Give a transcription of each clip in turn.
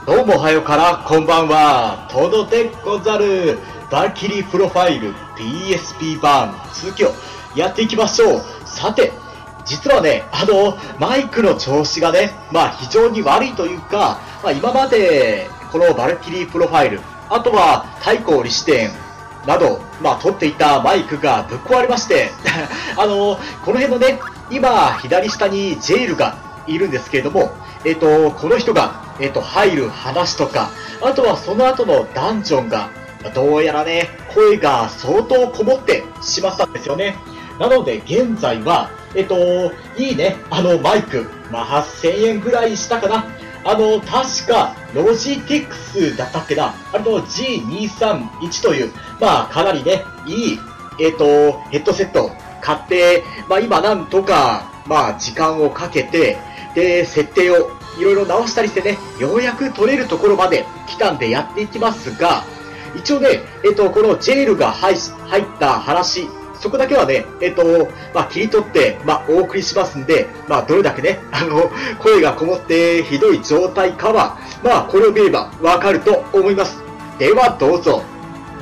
どうもおはようからこんばんは、トドでござる。バルキリープロファイル PSP 版続きをやっていきましょう。さて、実はね、マイクの調子がね、非常に悪いというか、今までこのバルキリープロファイル、あとは太閤李支天など、撮っていたマイクがぶっ壊れまして、この辺のね、今左下にジェイルがいるんですけれども、この人が、入る話とか、あとはその後のダンジョンが、どうやらね、声が相当こもってしまったんですよね。なので、現在は、いいね、マイク、8000円ぐらいしたかな。確か、ロジテックスだったっけな。G231 という、かなりね、いい、ヘッドセット買って、今なんとか、時間をかけて、で、設定をいろいろ直したりしてね、ようやく取れるところまで来たんでやっていきますが、一応ね、このジェイルが入った話、そこだけはね、切り取って、お送りしますんで、どれだけね、声がこもってひどい状態かは、これを見ればわかると思います。では、どうぞ。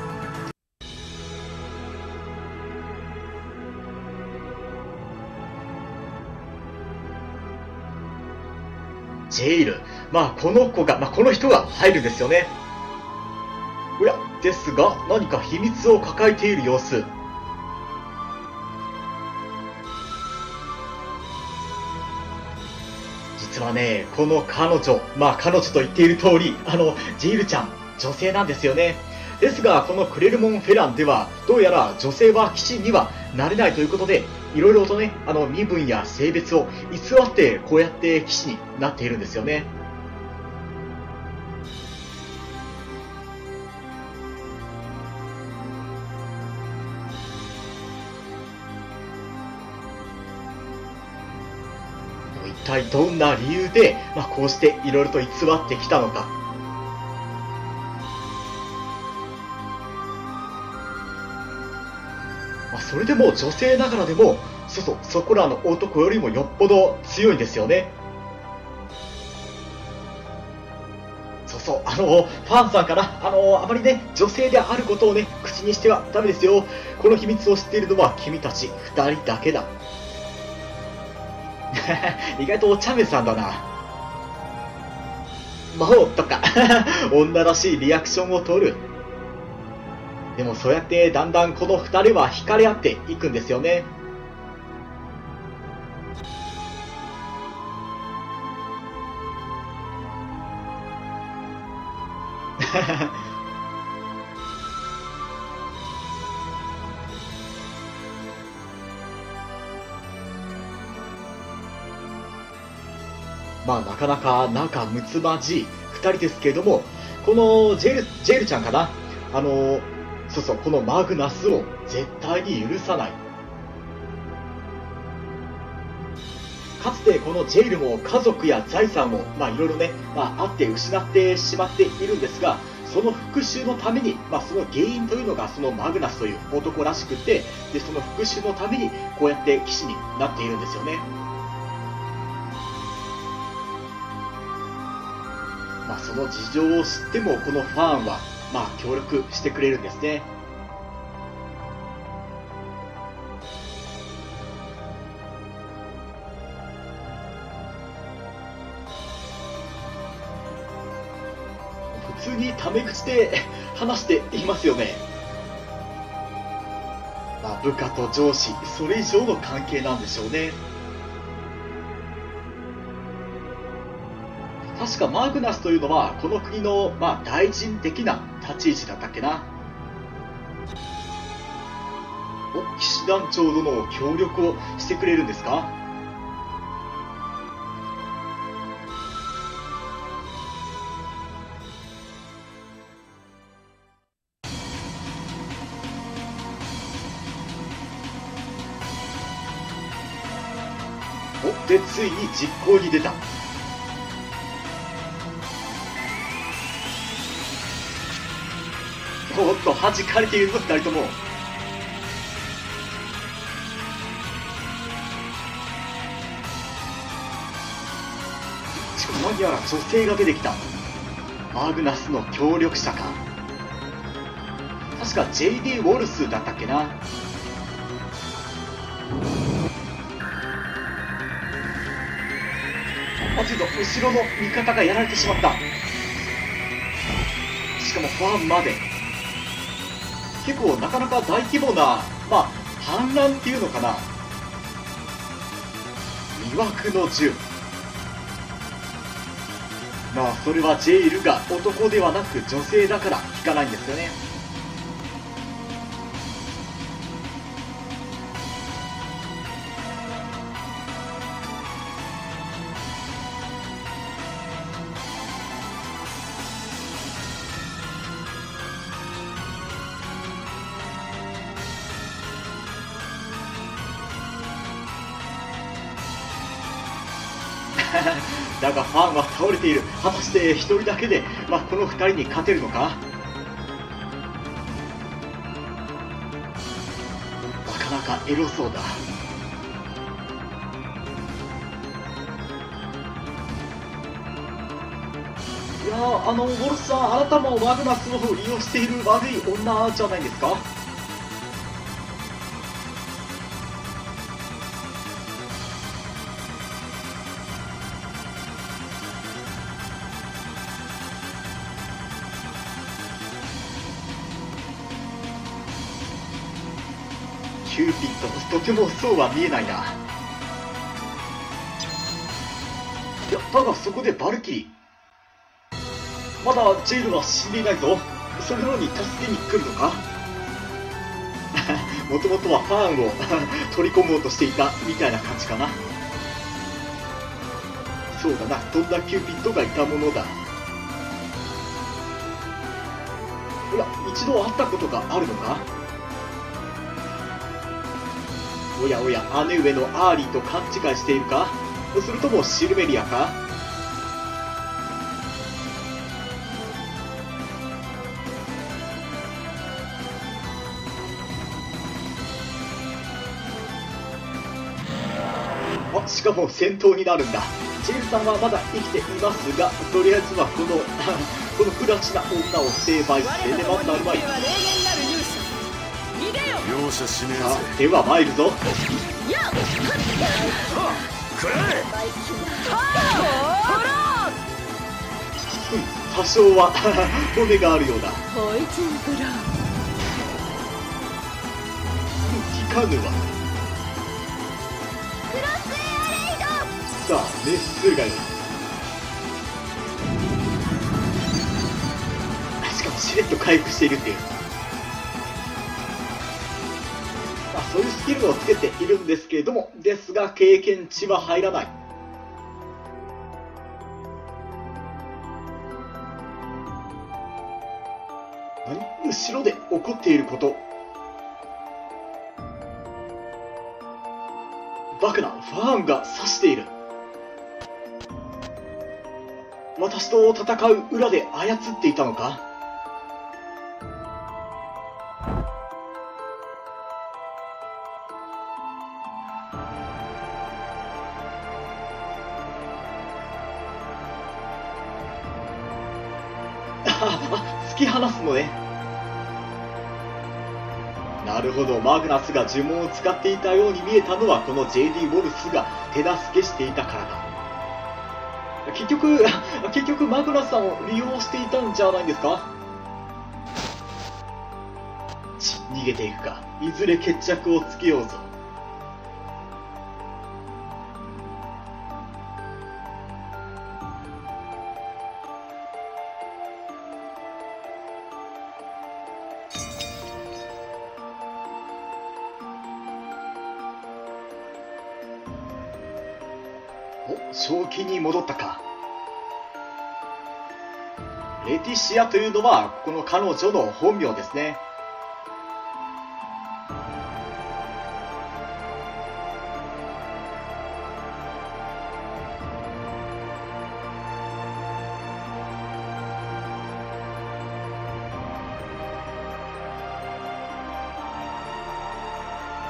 ジェイル。この人が入るんですよね。おや、ですが、何か秘密を抱えている様子。実はね、この彼女と言っている通り、ジェイルちゃん、女性なんですよね。ですが、このクレルモン・フェランでは、どうやら女性は騎士にはなれないということで、いろいろとね、身分や性別を偽って、こうやって騎士になっているんですよね。一体どんな理由で、こうしていろいろと偽ってきたのか。それでも女性ながらでも、そこらの男よりもよっぽど強いんですよね。ファンさんから、あまりね、女性であることをね、口にしてはダメですよ。この秘密を知っているのは君たち2人だけだ。意外とチャメさんだな。魔王とか、女らしいリアクションを取る。でもそうやってだんだんこの2人は惹かれ合っていくんですよね。なかなか仲睦まじい2人ですけれども、このジェイルちゃんかな、このマグナスを絶対に許さない。かつてこのジェイルも家族や財産をいろいろね、あって失ってしまっているんですが、その復讐のために、その原因というのがそのマグナスという男らしくて、でその復讐のためにこうやって騎士になっているんですよね。その事情を知ってもこのファンは協力してくれるんですね。普通にタメ口で話していますよね。部下と上司、それ以上の関係なんでしょうね。確かマグナスというのはこの国の大臣的な立ち位置だったっけな。騎士団長殿の協力をしてくれるんですか。でついに実行に出た。おっと弾かれているぞ2人とも。何やら女性が出てきた。 マグナスの協力者か。確か JD ウォルスだったっけな。あ、ちょっと後ろの味方がやられてしまった。しかもファンまで。結構なかなか大規模な、まあ反乱っていうのかな。魅惑の銃。まあそれはジェイルが男ではなく女性だから効かないんですよね。だがファンは倒れている。果たして一人だけで、まあ、この二人に勝てるのか。なかなかエロそうだ。いやー、ウォルスさん、あなたもマグナスを利用している悪い女じゃないですか。キューピッド、とてもそうは見えないな。いや、だがそこでバルキリー。まだジェイルは死んでいないぞ。それなのに助けに来るのか。もともとはファンを取り込もうとしていたみたいな感じかな。そうだな、飛んだキューピッドがいたものだ。いや、一度会ったことがあるのか。おやおや、姉上のアーリーと勘違いしているか。それともシルメリアか。あ、しかも戦闘になるんだ。ジェイルさんはまだ生きていますが、とりあえずはこのこの不埒な女を成敗してねばなるまい。 容赦しねえぜ。 さあ、では参るぞ。多少は骨があるようだ。聞かぬわ。さあ、熱するがよい。しかもしれっと回復しているっていう。まあ、そういうスキルをつけているんですけれども、ですが経験値は入らない。何？後ろで起こっていること。バカな、ファーンが指している。私と戦う裏で操っていたのか。突き放すのね。なるほど、マグナスが呪文を使っていたように見えたのはこの JD ウォルスが手助けしていたからだ。結局マグナスさんを利用していたんじゃないんですか。逃げていくか。いずれ決着をつけようぞ。お、正気に戻ったか。レティシアというのはこの彼女の本名ですね。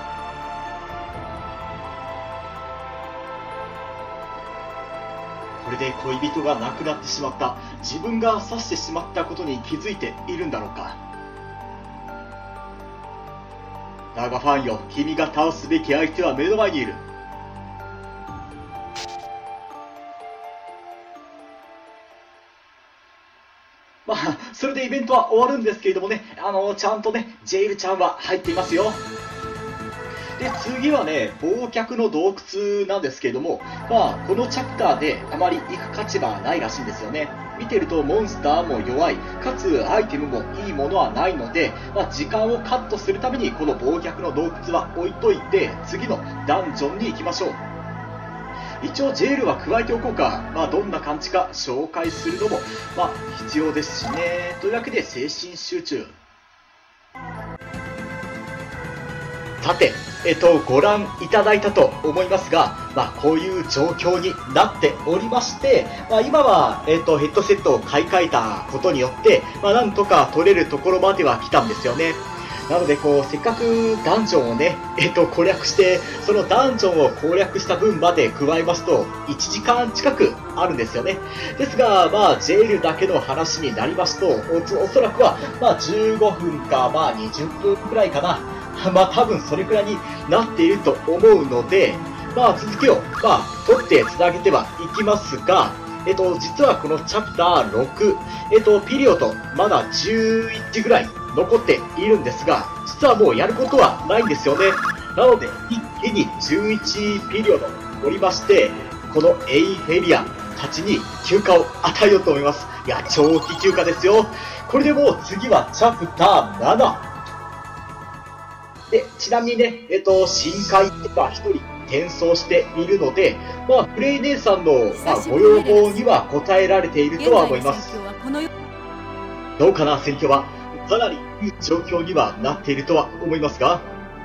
これれで恋人が亡くなってしまった、自分が刺してしまったことに気づいているんだろうか。だがファンよ、君が倒すべき相手は目の前にいる。まあ、それでイベントは終わるんですけれどもね、ちゃんとね、ジェイルちゃんは入っていますよ。で、次はね、忘却の洞窟なんですけれども、まあ、このチャプターであまり行く価値はないらしいんですよね。見てるとモンスターも弱い、かつアイテムもいいものはないので、まあ、時間をカットするためにこの忘却の洞窟は置いといて、次のダンジョンに行きましょう。一応ジェールは加えておこうか。まあ、どんな感じか紹介するのも、まあ、必要ですしね。というわけで精神集中。さて、ご覧いただいたと思いますが、まあ、こういう状況になっておりまして、まあ、今は、ヘッドセットを買い替えたことによって、まあ、なんとか取れるところまでは来たんですよね。なので、こう、せっかくダンジョンをね、攻略して、そのダンジョンを攻略した分まで加えますと、1時間近くあるんですよね。ですが、まあ、ジェイルだけの話になりますと、おそらくは、まあ、15分か、まあ、20分くらいかな。まあ、多分それくらいになっていると思うので、まあ、続きを、まあ、取ってつなげてはいきますが、実はこのチャプター6、ピリオド、まだ11ぐらい残っているんですが、実はもうやることはないんですよね。なので、一気に11ピリオド取りまして、このエイフェリアたちに休暇を与えようと思います。いや、長期休暇ですよ。これでもう次はチャプター7。で、ちなみにね、深海が一人転送しているので、まあ、プレイ姉さんの、まあ、ご要望には応えられているとは思います。どうかな、戦況は。かなりいい状況にはなっているとは思いますが。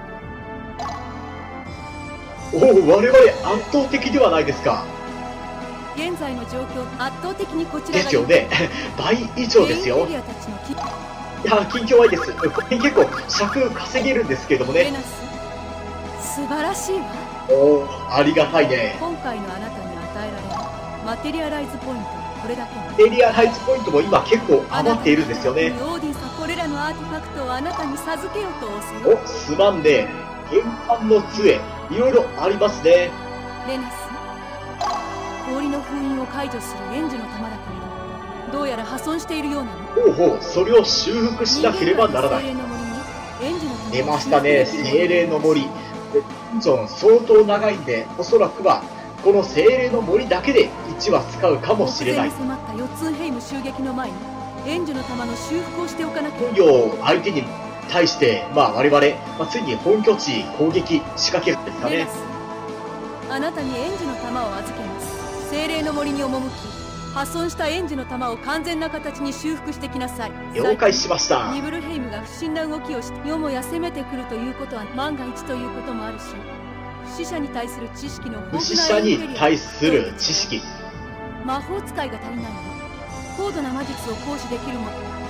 おお、我々圧倒的ではないですか。 現在の状況、圧倒的にこちらですよね。倍以上ですよ。いや、近況はいいです。これ結構尺稼げるんですけどもね。 素晴らしいわ。 おお、ありがたいね。 今回のあなたに与えられるマテリアライズポイント、これだけ。 マテリアライズポイントも今結構余っているんですよね。 オーディンさん、これらのアーティファクトをあなたに授けようと仰せよ。 お、すまんね。玄関の杖、いろいろありますね。 レナス、氷の封印を解除する援助の玉だけれど、どうやら破損しているようなの。 ほうほう、それを修復しなければならない。出ましたね、精霊の森。ダンジョン相当長いんで、おそらくはこの精霊の森だけで1話使うかもしれない。 目前に迫ったヨツンヘイム襲撃の前に援助の玉の修復をしておかなきゃ。 本業相手に対して、まあ我々、ついに本拠地攻撃仕掛けるんですかね。 あなたに援助の玉を預けます。精霊の森に赴き、破損した援助の玉を完全な形に修復してきなさい。 了解しました。 ニブルヘイムが不審な動きをしてよもや攻めてくるということは万が一ということもあるし、不死者に対する知識の豊富な不死者に対する知識、 魔法使いが足りないの。高度な魔術を行使できるもの。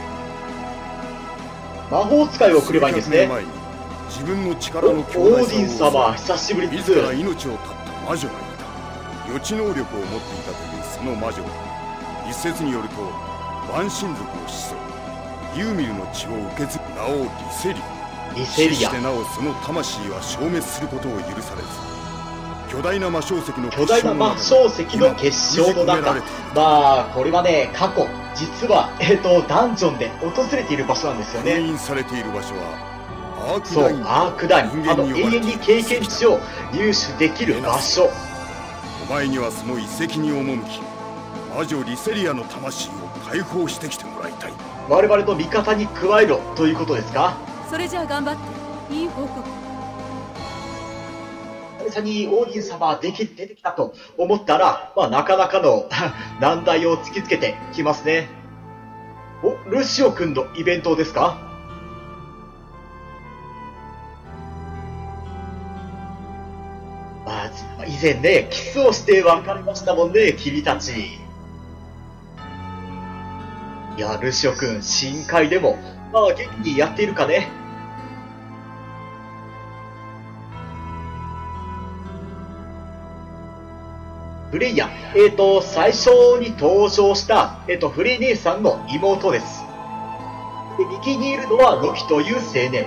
魔法使いを送ればいいんですね。 自分の力の強大オーディン様、久しぶりです。 自ら命を絶った魔女がいた。予知能力を持っていたというその魔女は、一説によると万神族の始祖ユーミルの血を受け継ぐ名をリセリア。 リセリア。 死してなおその魂は消滅することを許されず、巨大な魔晶石の結晶の中、まあこれはね、過去実はダンジョンで訪れている場所なんですよね。 封印されている場所はそう、アークダイン、永遠に経験値を入手できる場所。 お前にはその遺跡に赴き、魔女リセリアの魂を解放してきてもらいたい。 我々の味方に加えろということですか。 それじゃあ頑張って。いい報告。 久々にオーディン様出てきたと思ったら、まあ、なかなかの難題を突きつけてきますね。お、ルシオ君のイベントですか。まあ、以前ね、キスをして別れましたもんね、君たち。いや、ルシオ君、深海でも、まあ、元気にやっているかね。 フレイヤ、最初に登場した、フレイ姉さんの妹です。で、右にいるのはロキという青年。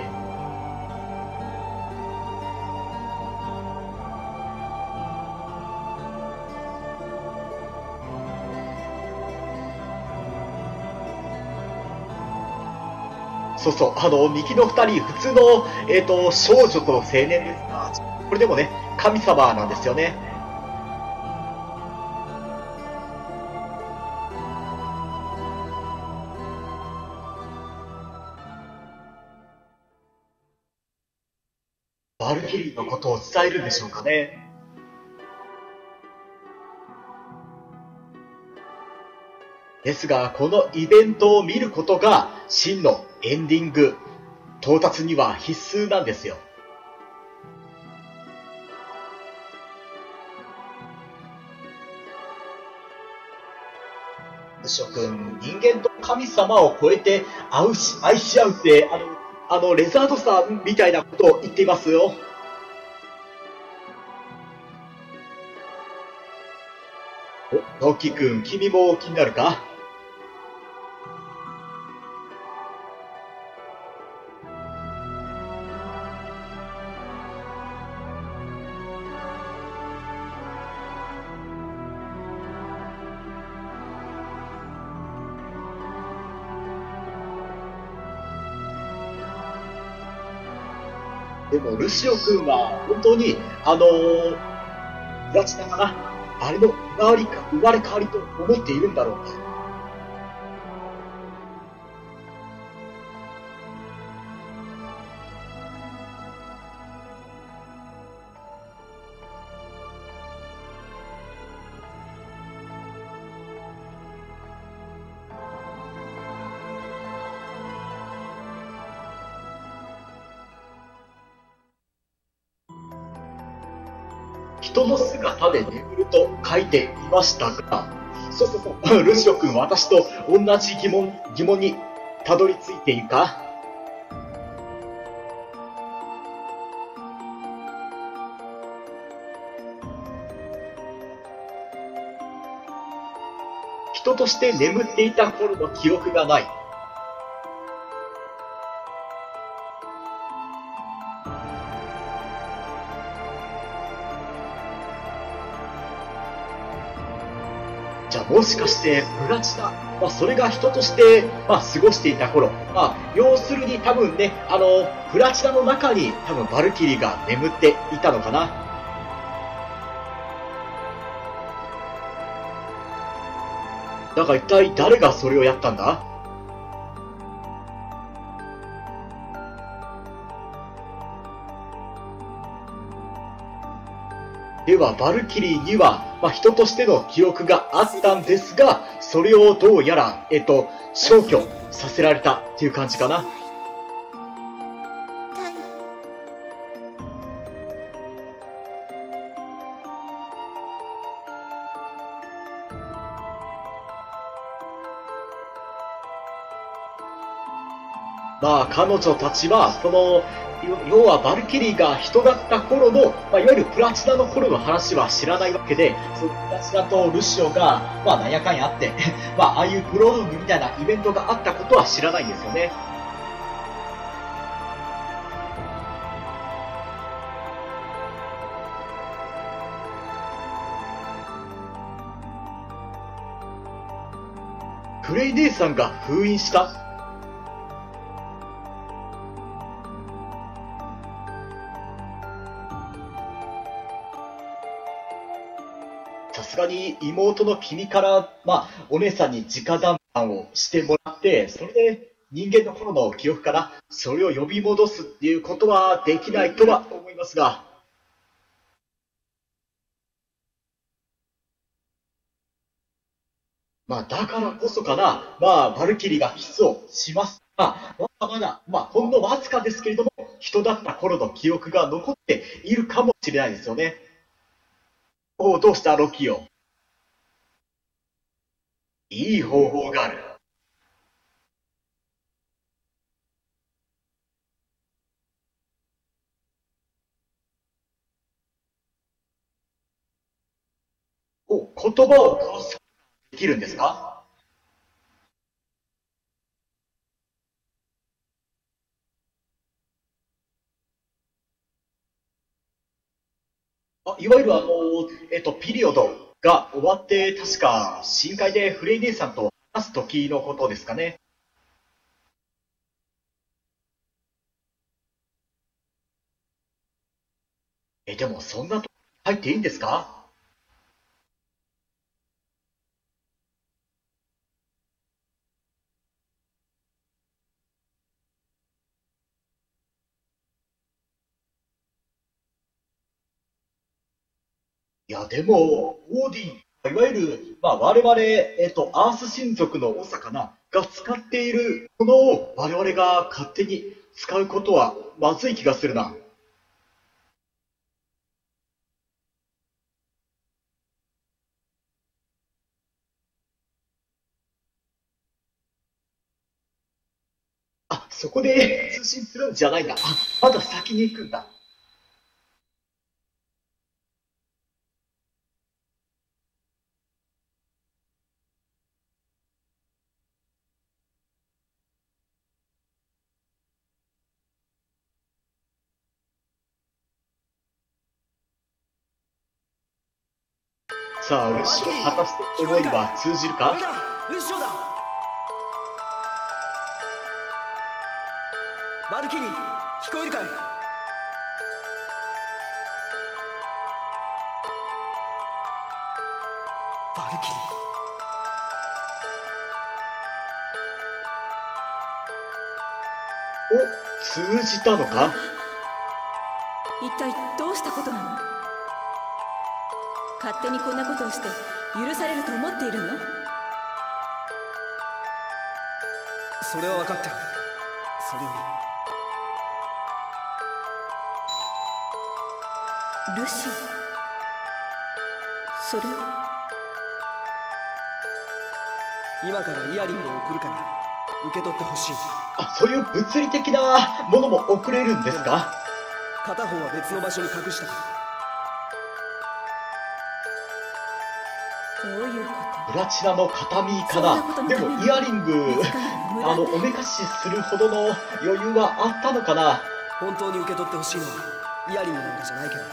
そうそう、右の二人、普通の、少女と青年ですが、これでもね、神様なんですよね。バルキリーのことを伝えるんでしょうかね。ですが、このイベントを見ることが真のエンディング到達には必須なんですよ。諸君、人間と神様を超えて愛し合うって、レザードさんみたいなことを言っていますよ。お、トキ君、君も気になるか？でも、ルシオ君は、本当に、プラチナかな、あれの生まれ変わりと思っているんだろうか。人の姿で眠ると書いていましたが、そうそうそう、ルシオ君、私と同じ疑問にたどり着いているか？人として眠っていた頃の記憶がない。じゃあもしかしてプラチナ、それが人として、過ごしていた頃、要するに多分ね、プラチナの中に多分バルキリーが眠っていたのかな。だが一体誰がそれをやったんだ？ではバルキリーには、人としての記憶があったんですが、それをどうやら、消去させられたっていう感じかな。彼女たちは、要はバルキリーが人だった頃の、いわゆるプラチナの頃の話は知らないわけで、そのプラチナとルシオが、なんやかんやあって、ああいうプロローグみたいなイベントがあったことは知らないんですよね。クレイ姉さんが封印した？さすがに妹の君から、お姉さんに直談判をしてもらって、それで人間の頃の記憶からそれを呼び戻すっていうことはできないとは思いますが、だからこそかな、バルキリーがキスをしますが、まだ、ほんのわずかですけれども、人だった頃の記憶が残っているかもしれないですよね。おう、どうしたロキオ？いい方法がある。お、 言葉を交わすことができるんですか？いわゆるピリオドが終わって、確か深海でフレイ姉さんと話す時のことですかね。でもそんなとこ入っていいんですか？いや、でも、オーディン、いわゆる、我々、アース神族の長かな、が使っているものを我々が勝手に使うことはまずい気がするな。そこで通信するんじゃないんだ。まだ先に行くんだ。さあ、ルシオ、果たして思いは通じるか？ ルシオだ。バルキリー、聞こえるかい？バルキリー。通じたのか？ 一体どうしたことなの？勝手にこんなことをして許されると思っているの？ それは分かってる。それよりルシオ、それは今からイヤリングを送るから受け取ってほしい。 そういう物理的なものも送れるんですか？ 片方は別の場所に隠したから。 どういうこと？ プラチナの形見かな。でもイヤリング、おめかしするほどの余裕はあったのかな。 本当に受け取ってほしいのはイヤリングなんかじゃないけど。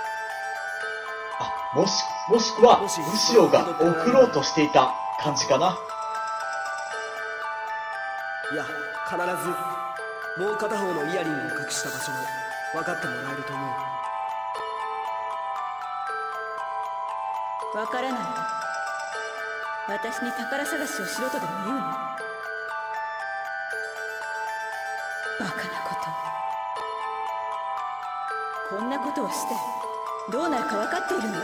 もしくはルシオが送ろうとしていた感じかな。 いや、必ずもう片方のイヤリングを隠した場所も分かってもらえると思う。 わからない。私に宝探しをしろとでも言うの？バカなこと。こんなことをしてどうなるか分かっているの？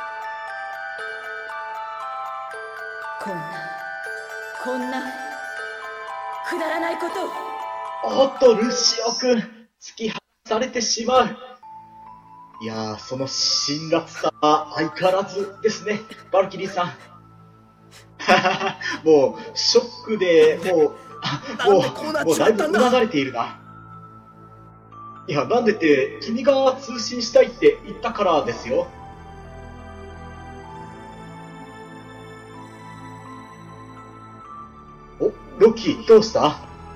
こんなくだらないことを。 ルシオ君、突き放されてしまう。いやー、その辛辣さは相変わらずですね、バルキリーさん。もう、ショックで、もうだいぶうなだれているな。いや、なんでって、君が通信したいって言ったからですよ。ロッキー、どうした？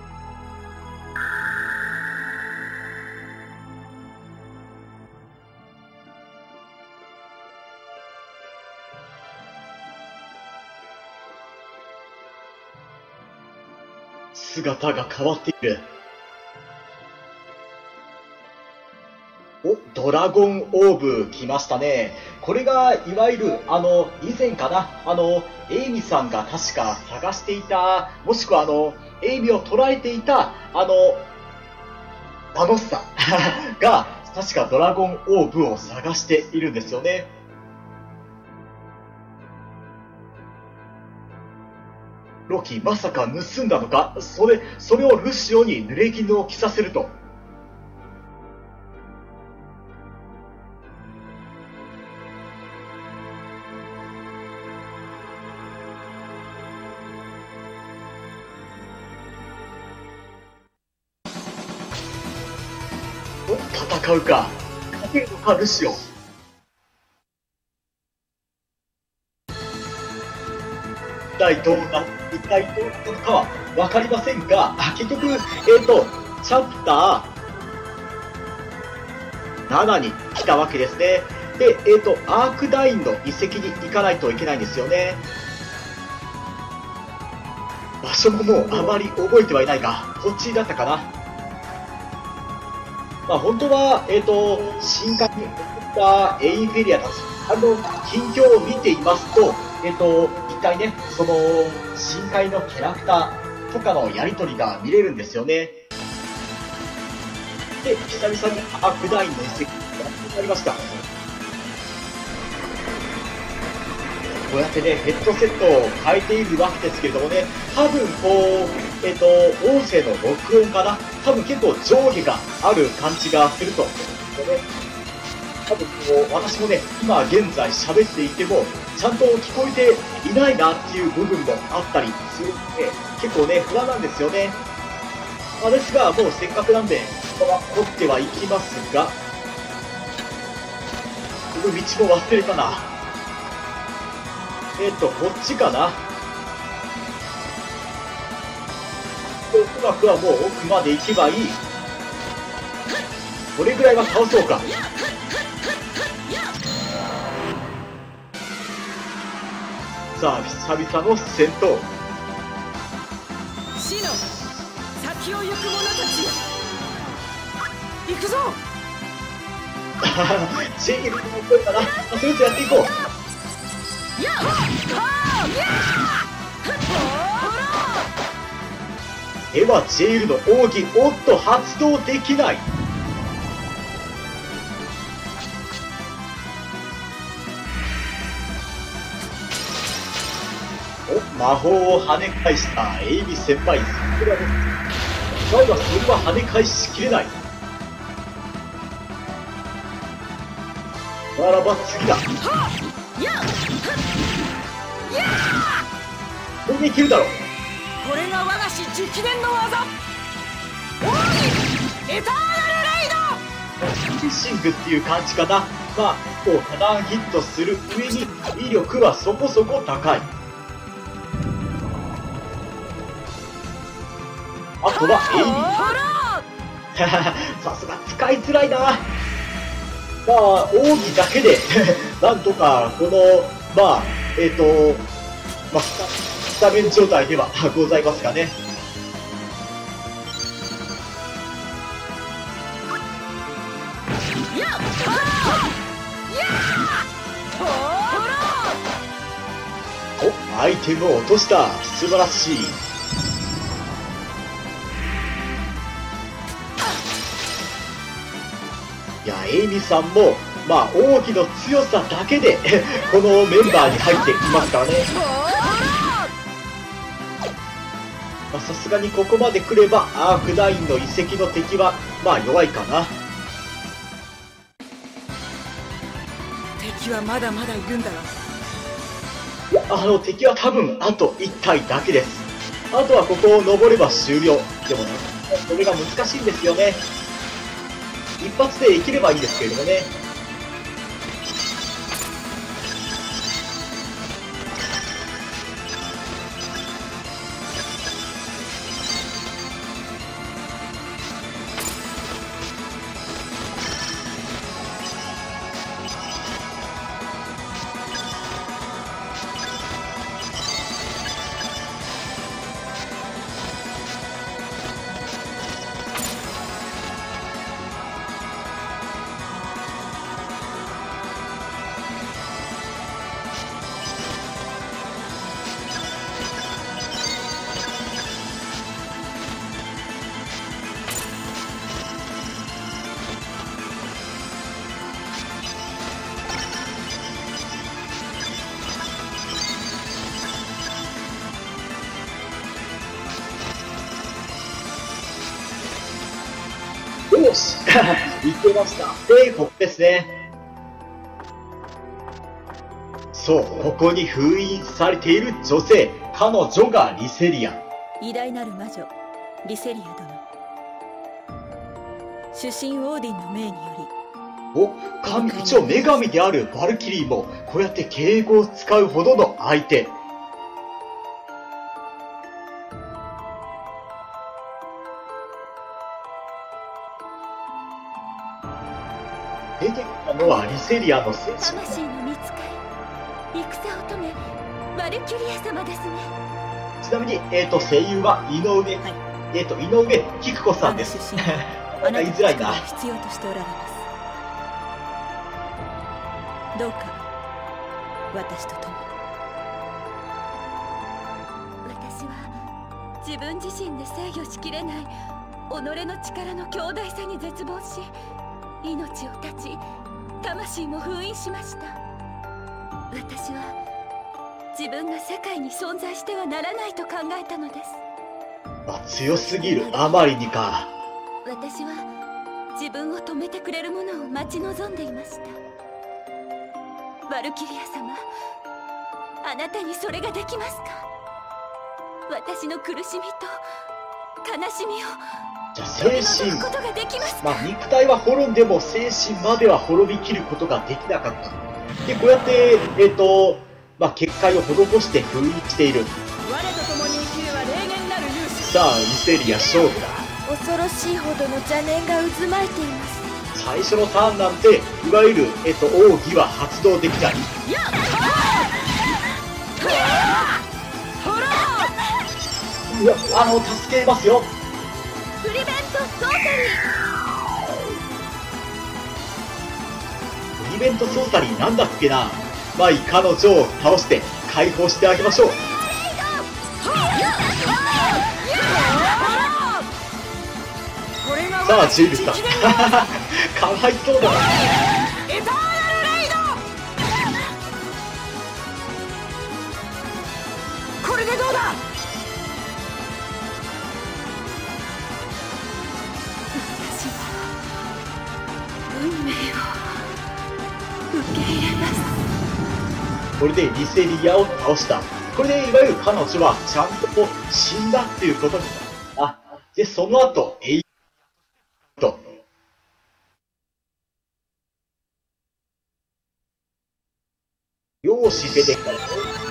姿が変わっている。ドラゴンオーブ来ましたね。これがいわゆる以前かな、エイミさんが確か探していた、もしくはエイミを捕らえていたバノッサが確かドラゴンオーブを探しているんですよね。ロキ、まさか盗んだのか？それをルシオに濡れ衣を着させると。戦うか。勝てるのか、ルシオ。 体どうなのかはわかりませんが、結局、チャプター7に来たわけですね。で、アークダインの遺跡に行かないといけないんですよね。場所ももうあまり覚えてはいないが、こっちだったかな。まあ本当は、深海に送ったエインフェリアたち、近況を見ていますと、一体ね、その、深海のキャラクターとかのやりとりが見れるんですよね。で、久々にアークダインの遺跡がなりました。こうやってね、ヘッドセットを変えているわけですけれどもね、多分こう、音声の録音かな、多分結構上下がある感じがすると思うんですよね。多分こう、私もね、今現在喋っていても、ちゃんと聞こえていないなっていう部分もあったりするので、結構ね、不安なんですよね。まあ、ですが、もうせっかくなんで、ここは掘ってはいきますが、この道も忘れたな。こっちかな。うまくはもう奥まで行けばいい。これぐらいは倒そうか。さあ、久々の戦闘。 死の先を行く者たちよ、行くぞ。 ジェイルの声かな。それとやっていこう。ではジェイルの奥義、おっと発動できない。お、魔法を跳ね返したエイミ先輩。さすがです。だがそれは跳ね返しきれない。ならば次だ。これでいけるだろう。 これが我が師直伝の技、オーリエターナルレイド。 フィッシングっていう感じかな。まあ、こう多段ヒットする上に威力はそこそこ高い。あとはエイミー。さすが使いづらいな。まあ、奥義だけでなんとかこの、まあ、まあ、スタメン状態ではございますがね。お、アイテムを落とした。素晴らしい。いや、エイミさんも、まあ、奥義の強さだけでこのメンバーに入っていますからね。さすがにここまで来ればアークダインの遺跡の敵はまあ弱いかな。 敵はまだまだいるんだろ。 敵は多分あと1体だけです。あとはここを登れば終了。でもね、それが難しいんですよね。一発で生きればいいんですけれどもね。よしいけました。で、ここですね。そう、ここに封印されている女性、彼女がリセリア。 偉大なる魔女リセリア殿、主神オーディンの命により、 一応女神であるバルキリーもこうやって敬語を使うほどの相手。 出てきたのはリセリアの戦士。 魂の見つかり、戦乙女バルキュリア様ですね。 ちなみに、声優は井上、井上菊子さんです。言いづらいな。 必要としておられます。どうか私と共に。私は自分自身で制御しきれない己の力の強大さに絶望し、命を絶ち魂も封印しました。私は自分が世界に存在してはならないと考えたのです。 強すぎるあまりにか。 私は自分を止めてくれるものを待ち望んでいました。バルキリア様、あなたにそれができますか？私の苦しみと悲しみをじゃあ精神、 ことができますか？ 肉体は滅んでも精神までは滅びきることができなかった。でこうやって結界を施して封印している。 我と共に生きるは霊言なる勇士。 さあリセリア勝負だ。 恐ろしいほどの邪念が渦巻いています。 最初のターンなんていわゆる奥義は発動できない。いや助けますよ。 プリベントソータリー。プリベントソータリーなんだっけな。まあいい、彼女を倒して解放してあげましょう。さあジュールさんかわいそうだな。 エターナルレイド。これでどうだ。私は運命を受け入れます。 これでリセリアを倒した。これでいわゆる彼女はちゃんと死んだっていうことになった。でその後よし出てきたよ。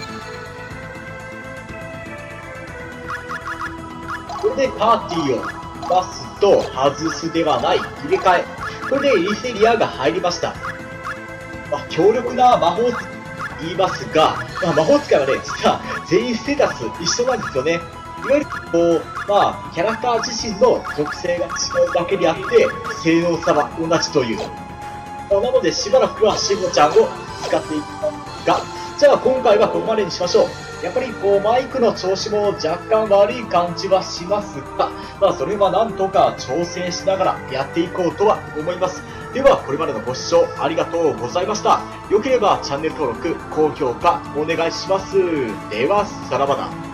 これでパーティーを出すと外すではない入れ替え。これでリセリアが入りました。強力な魔法使い言いますが、魔法使いはね実は全員ステータス一緒なんですよね。いわゆるキャラクター自身の属性が違うだけであって性能差は同じという。なのでしばらくはしほちゃんを使っていきますが、じゃあ今回はここまでにしましょう。やっぱりマイクの調子も若干悪い感じはしますが、それはなんとか調整しながらやっていこうとは思います。ではこれまでのご視聴ありがとうございました。良ければチャンネル登録、高評価お願いします。ではさらばだ。